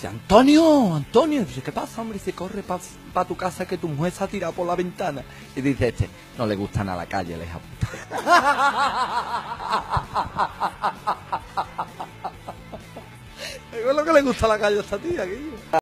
dice, Antonio, Antonio. Dice, ¿qué pasa, hombre? Dice, corre pa tu casa que tu mujer se ha tirado por la ventana. Y dice este, no le gusta nada la calle, la hija puta. Es lo que le gusta la calle a esta tía, Guillo.